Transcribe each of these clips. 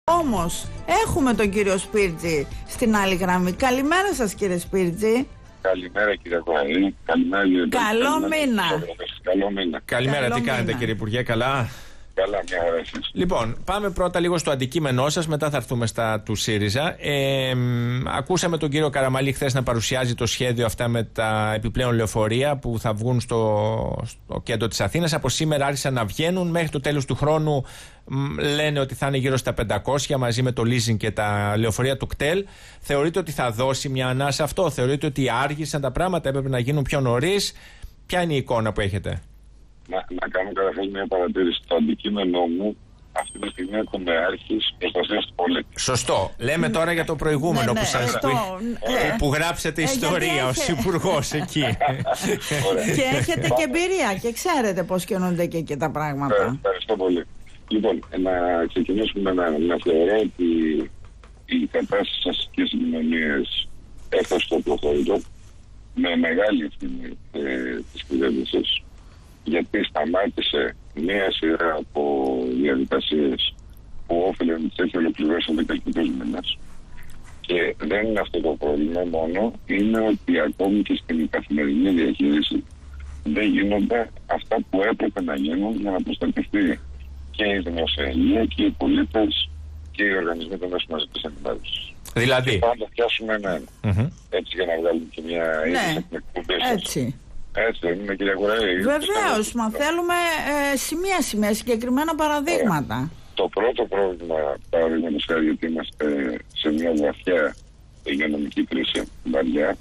Όμως έχουμε τον κύριο Σπίρτζη στην άλλη γραμμή. Καλημέρα σας, κύριε Σπίρτζη. Καλημέρα, κύριε Κοραή. Καλημέρα, κύριε Σπίρτζη. Καλό μήνα. Καλό μήνα. Καλημέρα, Καλό τι κάνετε, μήνα. κύριε Υπουργέ, καλά? Καλά, μια χαρά εσείς. Λοιπόν, πάμε πρώτα λίγο στο αντικείμενό σας, μετά θα έρθουμε στα του ΣΥΡΙΖΑ. Ακούσαμε τον κύριο Καραμανλή χθες να παρουσιάζει το σχέδιο αυτά με τα επιπλέον λεωφορεία που θα βγουν στο κέντρο της Αθήνας. Από σήμερα άρχισαν να βγαίνουν. Μέχρι το τέλος του χρόνου λένε ότι θα είναι γύρω στα 500 μαζί με το leasing και τα λεωφορεία του ΚΤΕΛ. Θεωρείτε ότι θα δώσει μια ανάσα αυτό? Θεωρείτε ότι άργησαν τα πράγματα, έπρεπε να γίνουν πιο νωρίς? Ποια είναι η εικόνα που έχετε? Να κάνω καταρχάς μια παρατήρηση. Το αντικείμενό μου αυτή τη στιγμή έχουμε άρχης προστασίας του πολίτη. Σωστό. Λέμε τώρα για το προηγούμενο Ναι, που, σας, που γράψετε ιστορία ως υπουργός εκεί. Και έχετε και εμπειρία και ξέρετε πώς κινούνται και εκεί τα πράγματα. Ευχαριστώ πολύ. Λοιπόν, να ξεκινήσουμε να θεωρώ ότι η κατάσταση στις αστικές κοινωνίες έφτασε στο προχωρητό με μεγάλη ευθύνη της κυβέρνησης, γιατί σταμάτησε μία σειρά από διαδικασίες που όφελε να τις έχει ολοκληρώσει εδώ και αρκετούς μήνες. Και δεν είναι αυτό το πρόβλημα μόνο, είναι ότι ακόμη και στην καθημερινή διαχείριση δεν γίνονται αυτά που έπρεπε να γίνουν για να προστατευτεί και η δημόσια υγεία και οι πολίτες και οι οργανισμοί των μέσων μαζικής ενημέρωσης. Δηλαδή. Και πάντα πιάσουμε ένα-ένα. Έτσι, για να βγάλουμε και μια είδηση από την εκπομπή σας. Έτσι. Έτσι δεν είναι, κυρία Κοραή? Βεβαίως, μα θέλουμε σημεία, συγκεκριμένα παραδείγματα. Το πρώτο πρόβλημα, παραδείγματος χάρη, γιατί είμαστε σε μια βαθιά υγειονομική κρίση, βαριά,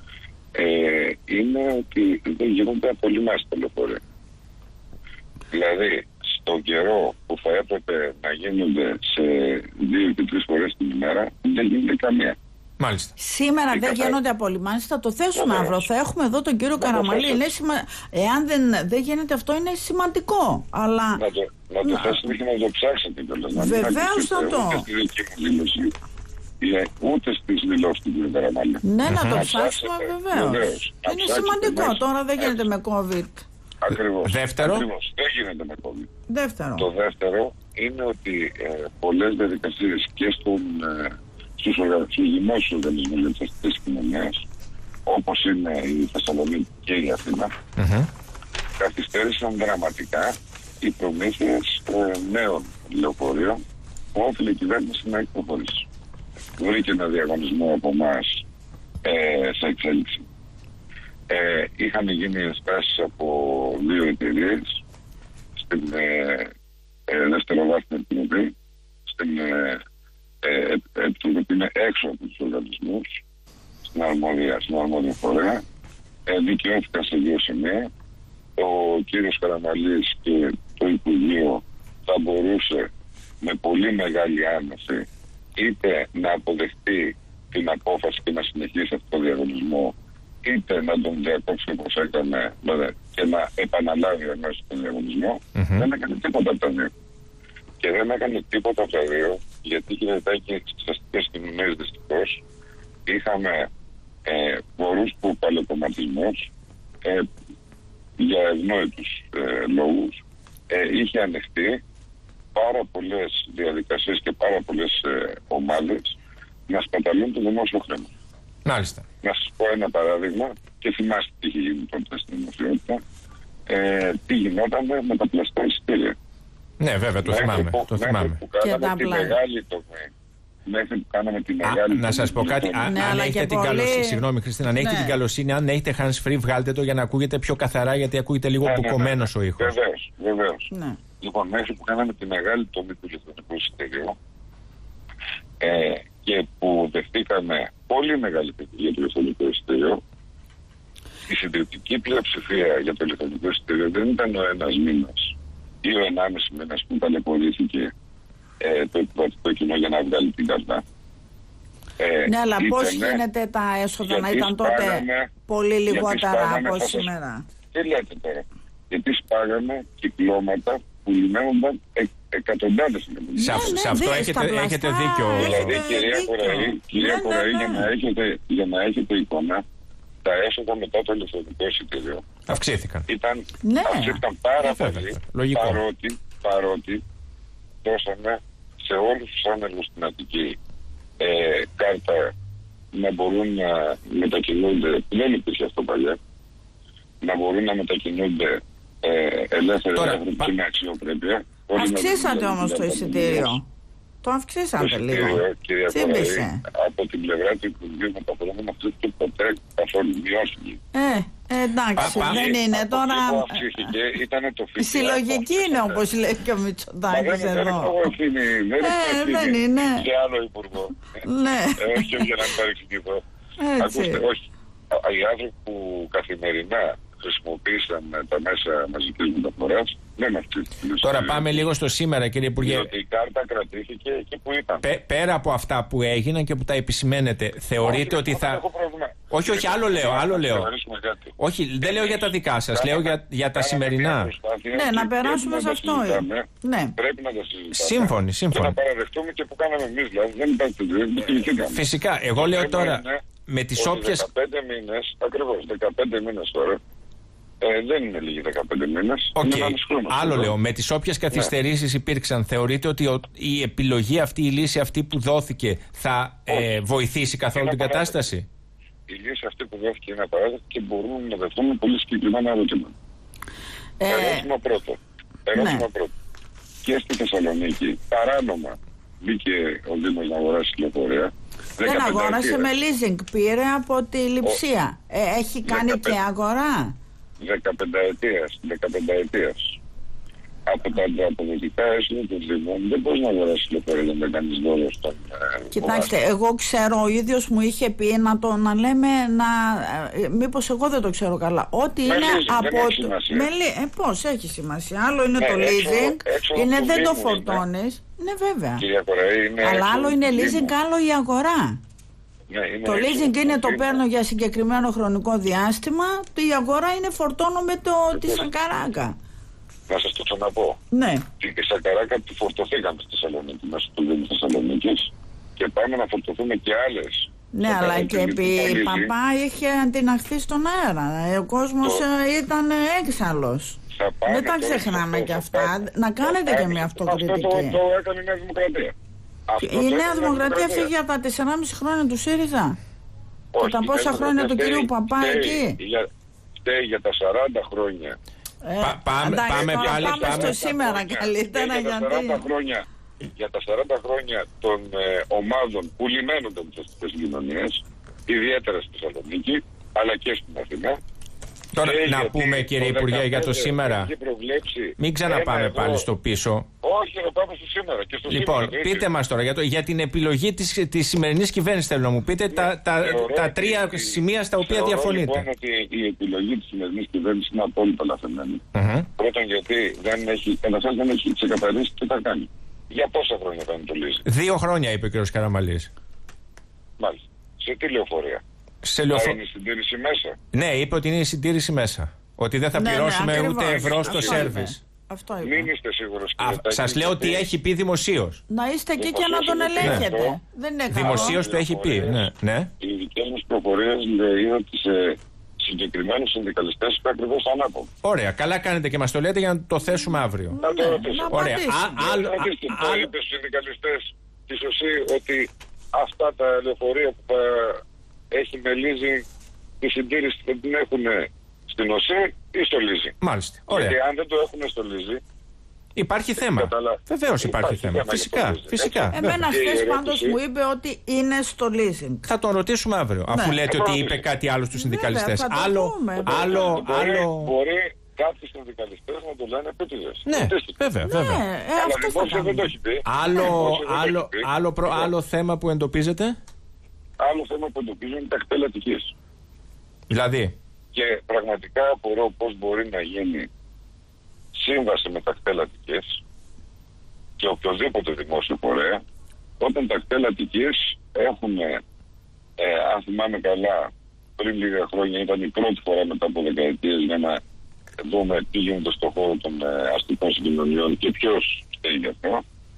είναι ότι δεν γίνονται απολυμάσεις τα λεωφορεία. Δηλαδή, στον καιρό που θα έπρεπε να γίνονται σε 2 και 3 φορές την ημέρα, δεν γίνεται καμία. Μάλιστα. Σήμερα δεν γίνονται απολυμάνσεις, θα το θέσουμε αύριο. Θα έχουμε εδώ τον κύριο Καραμανλή. Εάν δεν γίνεται αυτό, είναι σημαντικό. Αλλά... Να το θέσετε και να το ψάξετε κιόλας. Βεβαίως θα το. Ούτε στη δική μου δήλωση, ούτε στις δηλώσεις του κ. Καραμανλή. Ναι, να το ψάξουμε βεβαίως. Είναι σημαντικό. Τώρα δεν γίνεται με COVID. Ακριβώς. Δεύτερο. Ακριβώς. Δεν γίνεται με COVID. Δεύτερο. Το δεύτερο είναι ότι πολλές διαδικασίες και στους δημόσιους οργανισμούς για τις αστικές κοινωνίες, όπως είναι η Θεσσαλονίκη και η Αθήνα, καθυστέρησαν δραματικά οι προμήθειες νέων λεωφορείων που όφιλε η κυβέρνηση να έχει προχωρήσει. Βρήκε ένα διαγωνισμό από εμάς σε εξέλιξη. Είχαν γίνει ενστάσεις από 2 εταιρείες στην δευτεροβάθμια επιτροπή, στην επιτροπή που είναι έξω από τους οργανισμούς, στην αρμόδια φορέα. Δικαιώθηκαν σε 2 σημεία. Ο κύριος Καραμανλής και το Υπουργείο θα μπορούσε με πολύ μεγάλη άνεση είτε να αποδεχτεί την απόφαση και να συνεχίσει αυτό το διαγωνισμό, είτε να τον διακόψει όπως έκανε και να επαναλάβει αμέσως τον διαγωνισμό. Δεν έκανε τίποτα από τα δύο. Και δεν έκανε τίποτα από τα δύο, γιατί και στις αστικές κοινωνίες δυστυχώς είχαμε πορούς που παλαιοκομματισμός για ευνόητους λόγους είχε ανεχτεί πάρα πολλές διαδικασίες και πάρα πολλές ομάδες να σπαταλούν το δημόσιο χρήμα. Μάλιστα. Να σας πω ένα παράδειγμα και θυμάστε τι είχε γίνει τότε στην δημοσιότητα. Τι γινόταν με τα πλαστά εισιτήρια. Ναι, βέβαια, το θυμάμαι. Που κάναμε τη μεγάλη τομή. Μέχρι που κάναμε τη μεγάλη. Να σας πω κάτι. Αν έχετε την καλοσύνη, συγγνώμη Χριστίνα, αν έχετε την καλοσύνη, αν έχετε hands free, βγάλτε το για να ακούγεται πιο καθαρά, γιατί ακούγεται λίγο μπουκωμένος ο ήχος. Βεβαίως. Λοιπόν, μέχρι που κάναμε τη μεγάλη τομή του ηλεκτρονικού εισιτηρίου και που δεχτήκαμε πολύ μεγάλη κριτική για το ηλεκτρονικό εισιτήριο, η συντριπτική πλειοψηφία για το ηλεκτρονικό εισιτήριο δεν ήταν ο 1 μήνας ή ο 1,5 μήνας που ταλαιπωρήθηκε το επιβατικό κοινό για να βγάλει την καρτά. Ναι, αλλά πώς γίνεται τα έσοδα να ήταν τότε πολύ λιγότερα από σήμερα? Τι λέτε τώρα? Γιατί σπάγαμε κυκλώματα που λυμαίνονταν εκατοντάδες εκατομμύρια. Σε αυτό έχετε δίκιο. Δηλαδή, κυρία Κοραή, για να έχετε εικόνα, τα έσοδα μετά το ηλεκτρονικό εισιτήριο αυξήθηκαν. Αυξήθηκαν πάρα πολύ, παρότι δώσαμε σε όλους τους άνεργους στην Αττική κάρτα να μπορούν να μετακινούνται, δεν υπήρχε αυτό παλιά, να μπορούν να μετακινούνται ελεύθερα και με αξιοπρέπεια. Αυξήσατε όμως το εισιτήριο. Το αυξήσατε λίγο. Τσίμπησε. Από την πλευρά του Υπουργείου Μεταφορών δεν αυξήθηκε ποτέ καθόλου, μειώθηκε. Εντάξει, δεν είναι τώρα. Ήταν το η συλλογική είναι, όπως λέει και ο Μητσοτάκης εδώ. Δεν είναι σε άλλο υπουργό. Όχι για να μην παρεξηγηθώ. Ακούστε, όχι. Οι άνθρωποι που καθημερινά χρησιμοποίησαν τα μέσα μαζικής μεταφοράς δεν αυξήθηκαν. Τώρα πάμε λίγο στο σήμερα, κύριε Υπουργέ. Διότι η κάρτα κρατήθηκε εκεί που ήταν. Πέρα από αυτά που έγιναν και που τα επισημαίνετε, θεωρείτε ότι θα. Όχι, άλλο λέω. Όχι, δεν λέω για τα δικά σας, λέω για τα σημερινά. Ναι, να περάσουμε σε αυτό. Πρέπει να τα συζητάμε. Σύμφωνοι. Και να παραδεχτούμε και που κάναμε εμείς, δηλαδή δεν υπάρχει. Φυσικά, εγώ λέω τώρα με τις όποιες. 15 μήνες, ακριβώς 15 μήνες τώρα. Δεν είναι λίγοι 15 μήνες. Άλλο λέω. Με τις όποιες καθυστερήσεις υπήρξαν, θεωρείτε ότι η επιλογή αυτή, η λύση αυτή που δόθηκε θα βοηθήσει καθόλου την κατάσταση? Η λύση αυτή που δόθηκε είναι απαράδεκτη και μπορούμε να δεχτούμε πολύ συγκεκριμένα ερωτήματα. Ερώτημα πρώτο. Και στη Θεσσαλονίκη παράνομα μπήκε ο Δήμος να αγοράσει λεωφορεία. Δεν αγόρασε, με leasing πήρε από τη Λειψία. Έχει κάνει και αγορά. 15 ετίας. Από τα αποδοτικά έσοδα των Δήμων δεν μπορεί να αγοράσει λεωφορεία να κάνεις δώρο στον. Κοιτάξτε, εγώ ξέρω, ο ίδιος μου είχε πει να λέμε μήπως εγώ δεν το ξέρω καλά. Ό,τι είναι από. Πώς έχει σημασία. Άλλο είναι το leasing, δεν το φορτώνεις. Ναι, βέβαια. Αλλά άλλο είναι leasing, άλλο η αγορά. Το leasing είναι το παίρνω για συγκεκριμένο χρονικό διάστημα, η αγορά είναι φορτώνω με τη σακαράκα. Να σας το ξαναπώ. Ναι. Τη σακαράκα τη φορτωθήκαμε στη Θεσσαλονίκη, μέσω του Δήμου Θεσσαλονίκης και πάμε να φορτωθούμε και άλλες. Ναι, αλλά και επί Παπά είχε αντιναχθεί στον αέρα. Ο κόσμος ήταν έξαλλος. Δεν τα ξεχνάμε κι αυτά. Να κάνετε και μια αυτοκριτική. Αυτό το έκανε η Νέα Δημοκρατία. Η Νέα Δημοκρατία φύγει για τα 4,5 χρόνια του ΣΥΡΙΖΑ. Και τα πόσα χρόνια του κυρίου Παπά εκεί. Φταίει για τα 40 χρόνια. Πάμε στο σήμερα καλύτερα, για τα 40 χρόνια των ομάδων που λιμένονται με τις αστικές κοινωνίες, ιδιαίτερα στη Θεσσαλονίκη, αλλά και στην Αθηνά. Τώρα να πούμε, κύριε Υπουργέ, για το σήμερα. Μην ξαναπάμε πάλι στο πίσω. Όχι, να πάμε στο σήμερα και στο λοιπόν, σήμερα. Πείτε μας τώρα για την επιλογή της σημερινής κυβέρνησης, θέλω να μου πείτε τα τρία σημεία στα οποία διαφωνείτε. Λοιπόν, ότι η επιλογή της σημερινής κυβέρνησης είναι απόλυτα λαθεμένη. Πρώτον, γιατί δεν έχει ξεκαθαρίσει τι θα κάνει. Για πόσα χρόνια θα είναι το leasing? 2 χρόνια, είπε ο κ. Καραμαλής. Μάλιστα. Σε τι λεωφορεία? Είναι η συντήρηση μέσα? Ναι, είπε ότι είναι η συντήρηση μέσα. Ότι δεν θα πληρώσουμε ούτε ευρώ στο σέρβις. Μην είστε σίγουρος. Σας λέω ότι έχει πει δημοσίως. Να είστε εκεί και να τον ελέγχετε. Δημοσίως το έχει πει. Ναι. Οι δικές μας προφορίες λέει ότι σε συγκεκριμένους συνδικαλιστές είναι ακριβώς ανάποδο. Ωραία. Καλά κάνετε και μας το λέτε για να το θέσουμε αύριο. Να το ρωτήσω. Ωραία. Το είπε στους συνδικαλιστές τη ΟΣΥ ότι αυτά τα λεωφορεία που θα έχει με leasing τη συντήρηση δεν την έχουν στην ΟΣΥ ή στο leasing? Μάλιστα. Ωραία. Γιατί αν δεν το έχουν στο leasing, υπάρχει θέμα. Βεβαίως υπάρχει θέμα. Φυσικά. Εμένα χθες πάντως μου είπε ότι είναι στο leasing. Θα τον ρωτήσουμε αύριο. Αφού λέτε ότι είπε κάτι άλλο στους συνδικαλιστές. Μπορεί κάποιοι συνδικαλιστές να το λένε επίτηδες. Ναι, βέβαια. Αυτό δεν το έχει πει. Άλλο θέμα που εντοπίζετε. Άλλο θέμα που εντοπίζουν είναι τα κτέλ Αττικής. Δηλαδή. Και πραγματικά απορώ πώς μπορεί να γίνει σύμβαση με τα κτέλ Αττικής και οποιοδήποτε δημόσιο φορέα, όταν τα κτέλ Αττικής έχουν, αν θυμάμαι καλά, πριν λίγα χρόνια ήταν η πρώτη φορά μετά από δεκαετίες για να δούμε τι γίνεται στον χώρο των αστικών συγκοινωνιών και ποιος φταίει γι' αυτό.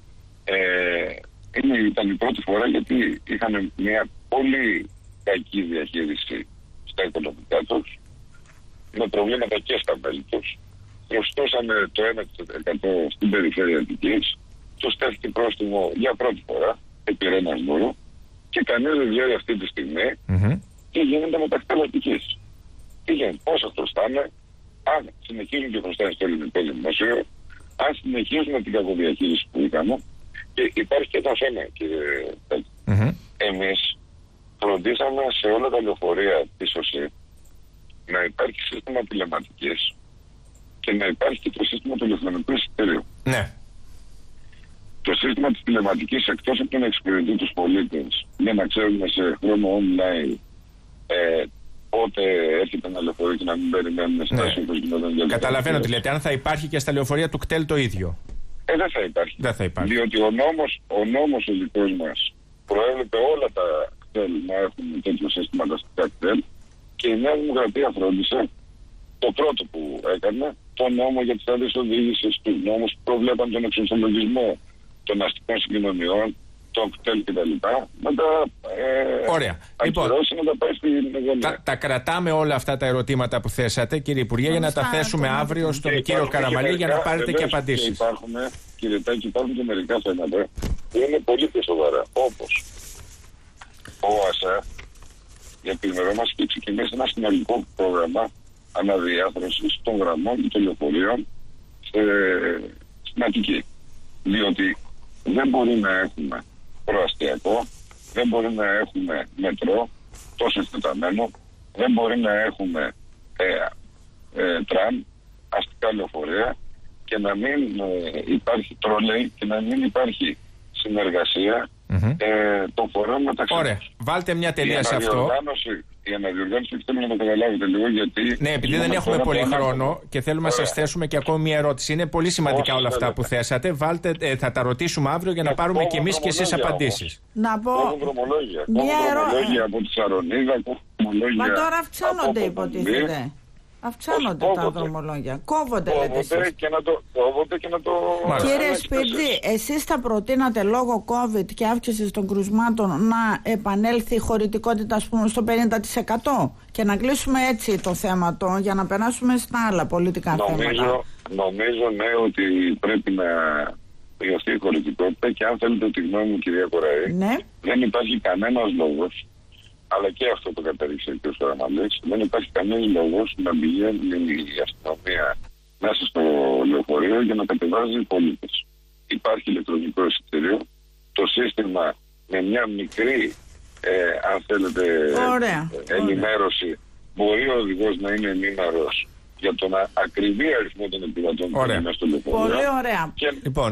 Ήταν η πρώτη φορά γιατί είχαν μια πολύ κακή διαχείριση στα οικονομικά τους, με προβλήματα και στα μέλη τους. Χρωστούσαν το 1% στην περιφέρεια Αττικής του στέφτηκε πρόστιμο για πρώτη φορά επί Ρένας Βούρου και κανείς δεν ξέρει αυτή τη στιγμή τι γίνεται με τα κτελατικής. Τι γίνεται, πόσο χρωστάνε, αν συνεχίζουν και χρωστάνε στο ελληνικό δημόσιο, αν συνεχίζουν την κακοδιαχείριση που είχαμε. Και υπάρχει και ένα θέμα, κύριε Πέτρο. Εμείς φροντίσαμε σε όλα τα λεωφορεία της ΟΣΥ να υπάρχει σύστημα τηλεματικής και να υπάρχει και το σύστημα του ηλεκτρονικού εισιτηρίου. Ναι. Το σύστημα της τηλεματικής, εκτός από το να εξυπηρετεί τους πολίτες για να ξέρουμε σε χρόνο online πότε έρχεται ένα λεωφορείο και να μην περιμένουμε στάση όπως γινόταν. Καταλαβαίνω τι λέτε. Αν θα υπάρχει και στα λεωφορεία του κτέλ το ίδιο. Δεν θα υπάρχει. Διότι ο νόμος ο δικός μας προέβλεπε όλα τα κτέλ να έχουν τέτοιο σύστημα τα κτέλ και η Νέα Δημοκρατία φρόντισε το πρώτο που έκανε, το νόμο για τις άδειες οδήγησης, τους νόμους που προβλέπαν τον εξορθολογισμό των αστικών συγκοινωνιών, των κτέλ κτλ. Ωραία. Λοιπόν, τα κρατάμε όλα αυτά τα ερωτήματα που θέσατε, κύριε Υπουργέ, για να τα θέσουμε αύριο στον κύριο Καραμαλή για να πάρετε και απαντήσεις. Κύριε Τάκη, υπάρχουν και μερικά θέματα που είναι πολύ πιο σοβαρά. Όπως ο ΟΑΣΑ, για την ημερό μας και ξεκινήσει ένα συνολικό πρόγραμμα αναδιάθρωσης των γραμμών και των λεωφορείων στην Αττική. Διότι δεν μπορεί να έχουμε προαστιακό, δεν μπορεί να έχουμε μετρό τόσο εκτεταμένο, δεν μπορεί να έχουμε τραμ, αστικά λεωφορεία και να μην υπάρχει τρόλεϊ και να μην υπάρχει συνεργασία των φορέων μεταξύ. Ωραία. Βάλτε μια τελεία σε αυτό. Η αναδιοργάνωση θέλω να το καταλάβετε λίγο γιατί... Ναι, επειδή δεν έχουμε πολύ χρόνο και θέλουμε να σας θέσουμε και ακόμη μια ερώτηση. Είναι πολύ σημαντικά όλα αυτά που θέσατε. Βάλτε, θα τα ρωτήσουμε αύριο για να πάρουμε και εμείς και εσείς απαντήσεις. Να πω... Έχουν δρομολόγια από τη Σαρονίδα, Μα τώρα αυξάνονται υποτίθεται. Αυξάνονται τα δρομολόγια. Κόβονται, λέτε εσείς. Κόβονται και να το... Κύριε Σπίρτζη, εσείς θα προτείνατε λόγω COVID και αύξησης των κρουσμάτων να επανέλθει η χωρητικότητα, ας πούμε, στο 50% και να κλείσουμε έτσι το θέμα για να περάσουμε στα άλλα πολιτικά θέματα. Νομίζω, ναι, ότι πρέπει να μειωθεί η χωρητικότητα και αν θέλετε τη γνώμη μου, κυρία Κοραή, ναι, δεν υπάρχει κανένας λόγος, αλλά και αυτό το κατέριξε ο κ. Καραμαλής, δεν υπάρχει κανένας λόγος να πηγαίνει η αστυνομία μέσα στο λεωφορείο για να κατεβάζει οι πολίτες. Υπάρχει ηλεκτρονικό εισιτήριο, το σύστημα με μια μικρή, αν θέλετε, ενημέρωση, μπορεί ο οδηγός να είναι ενήμερος για τον ακριβή αριθμό των επιβατών που είναι στο λεωφορείο. Πολύ ωραία. Λοιπόν,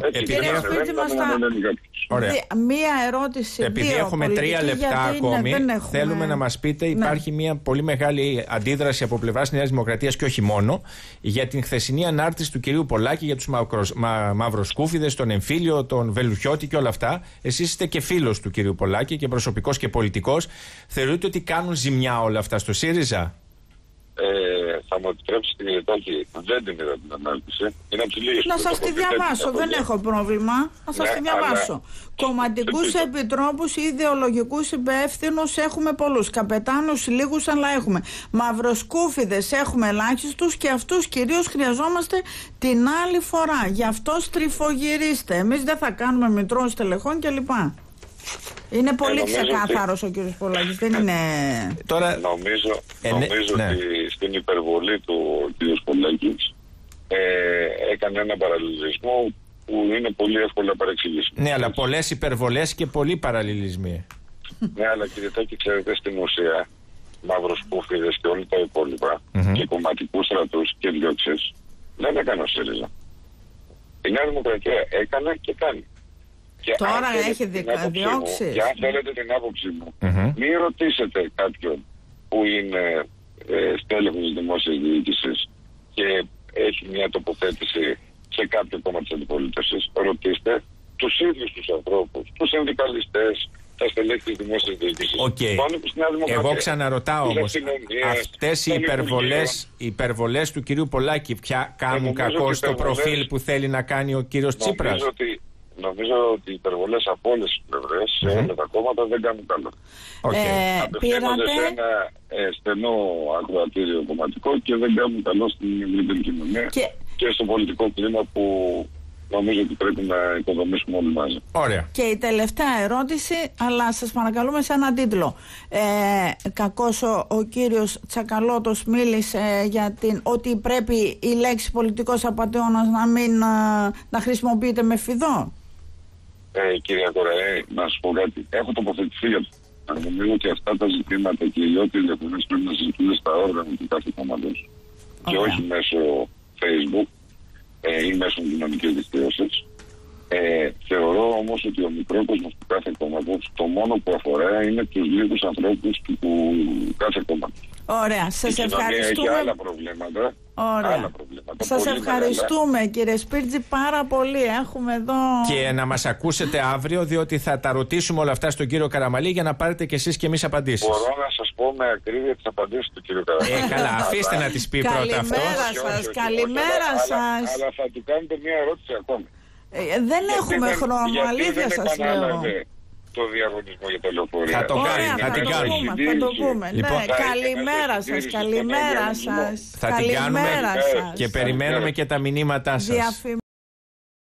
μία ερώτηση. Επειδή έχουμε 3 λεπτά ακόμη, θέλουμε να μας πείτε, υπάρχει μια πολύ μεγάλη αντίδραση από πλευράς Νέας Δημοκρατίας και όχι μόνο, για την χθεσινή ανάρτηση του κυρίου Πολάκη για τους μαυροσκούφιδες, τον εμφύλιο, τον Βελουχιώτη και όλα αυτά. Εσείς είστε και φίλος του κυρίου Πολάκη και προσωπικός και πολιτικός. Θεωρείτε ότι κάνουν ζημιά όλα αυτά στο ΣΥΡΙΖΑ? Θα μου επιτρέψετε, κύριε Τάκη, δεν την είδα την ανάρτηση. Να σας τη διαβάσω, δεν έχω πρόβλημα. Να σας τη διαβάσω. Κομματικούς επιτρόπους ή ιδεολογικούς υπεύθυνους έχουμε πολλούς. Καπετάνους λίγους, αλλά έχουμε. Μαυροσκούφιδες έχουμε ελάχιστους και αυτούς κυρίως χρειαζόμαστε την άλλη φορά. Γι' αυτό στριφογυρίστε. Εμείς δεν θα κάνουμε μητρό στελεχών κλπ. Είναι πολύ ξεκάθαρος ο κύριος Πολάκης, δεν είναι... Τώρα... Νομίζω ότι στην υπερβολή του κύριος Πολάκης έκανε ένα παραλληλισμό που είναι πολύ εύκολα παρεξηγήσιμο. Ναι, αλλά πολλές υπερβολές και πολλοί παραλληλισμοί. Ναι, αλλά κύριε Τάκη, ξέρετε, στην ουσία μαυροσκούφιδες και όλα τα υπόλοιπα και κομματικούς στρατούς και διώξεις δεν έκανε ο ΣΥΡΙΖΑ. Η Νέα Δημοκρατία έκανε και κάνει. Και τώρα έχει διώξει. Και αν θέλετε την άποψή μου, μην ρωτήσετε κάποιον που είναι στέλεχος της δημόσιας διοίκησης και έχει μια τοποθέτηση σε κάποιο κόμμα της αντιπολίτευσης. Ρωτήστε τους ίδιους τους ανθρώπους, τους συνδικαλιστές, τα στελέχη της δημόσιας διοίκησης. Εγώ ξαναρωτάω όμως, αυτές οι υπερβολές του κυρίου Πολάκη πια κάνουν κακό στο προφίλ που θέλει να κάνει ο κύριος Τσίπρας? Νομίζω ότι οι υπερβολές από όλες τις πλευρές σε όλα τα κόμματα δεν κάνουν καλό. Απευθύνονται σε ένα στενό ακροατήριο κομματικό και δεν κάνουν καλό στην ευρύτερη κοινωνία και στο πολιτικό κλίμα που νομίζω ότι πρέπει να οικοδομήσουμε όλοι μαζί. Ωραία. Και η τελευταία ερώτηση, αλλά σας παρακαλούμε σε έναν τίτλο. Κακώς ο κύριος Τσακαλώτος μίλησε για ότι πρέπει η λέξη πολιτικός απατεώνας να χρησιμοποιείται με φιδό. Κυρία Κοραέ, να σου πω κάτι. Έχω τοποθετηθεί για αυτό. Νομίζω ότι αυτά τα ζητήματα και οι όποιες διαφορές πρέπει να συζητούνται στα όργανα του κάθε κόμματος. Και όχι μέσω Facebook ή μέσω κοινωνικής δικτύωσης. Θεωρώ όμως ότι ο μικρόκοσμος του κάθε κόμματος το μόνο που αφορά είναι τους λίγους ανθρώπους του κάθε κόμματος. Ωραία, σας ευχαριστούμε. Έχει άλλα προβλήματα. Ωραία. Σας ευχαριστούμε κύριε Σπίρτζη πάρα πολύ. Έχουμε εδώ... Και να μας ακούσετε αύριο, διότι θα τα ρωτήσουμε όλα αυτά στον κύριο Καραμαλή για να πάρετε κι εσείς και εμείς απαντήσεις. Μπορώ να σας πω με ακρίβεια τις απαντήσεις του κύριου Καραμαλή. Καλά, αφήστε να τις πει πρώτα αυτό. Καλημέρα σας. Αλλά θα του κάνετε μια ερώτηση ακόμη. Δεν έχουμε χρόνο, αλήθεια σας λέω. Το διαγωνισμό για τα λεωφορεία. Θα το κάνουμε, θα την κάνουμε. Θα το πούμε. Καλημέρα σας, καλημέρα σας. Θα την κάνουμε και περιμένουμε και τα μηνύματά σας.